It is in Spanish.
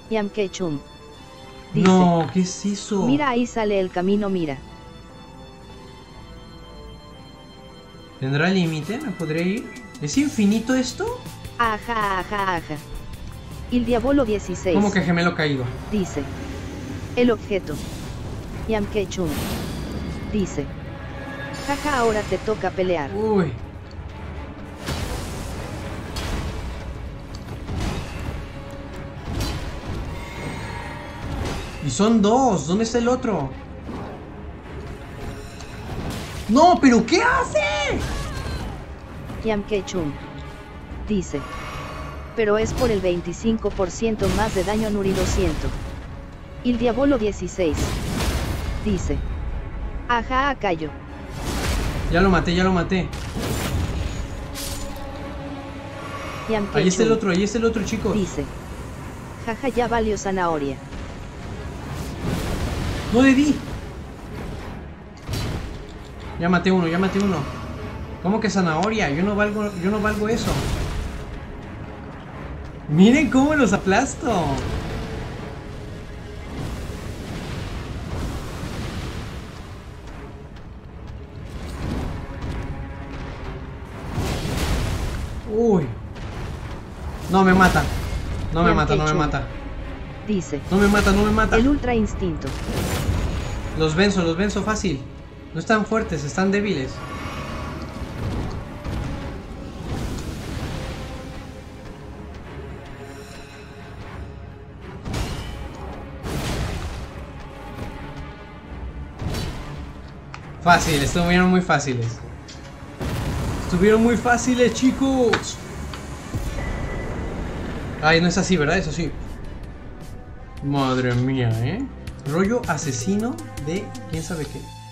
Yamkechum. Dice, No, ¿qué es eso? mira, ahí sale el camino, mira. ¿Tendrá límite? ¿Me podré ir? ¿Es infinito esto? Ajá, ajá, ajá. El diablo 16. ¿Cómo que gemelo caído? Dice. El objeto. Yamkechum. Dice. Jaja, ahora te toca pelear. Uy. Y son dos. ¿Dónde está el otro? ¡No! ¿Pero qué hace? Yamkechum. Dice. Pero es por el 25% más de daño Nuri, lo siento. El diablo 16. Dice. Ajá, callo. Ya lo maté, ya lo maté. Yamkechum. Ahí está el otro, chicos. Dice. Jaja, ya valió zanahoria. No le di. Ya maté uno, ya maté uno. ¿Cómo que zanahoria? Yo no valgo eso. Miren cómo los aplasto. Uy. No me mata. No me mata, no me mata. Dice. No me mata, no me mata. El ultra instinto. Los venzo fácil. No están fuertes, están débiles. Fácil, estuvieron muy fáciles. Estuvieron muy fáciles, chicos. Ay, no es así, ¿verdad? Eso sí. Madre mía, ¿eh? Rollo asesino de quién sabe qué.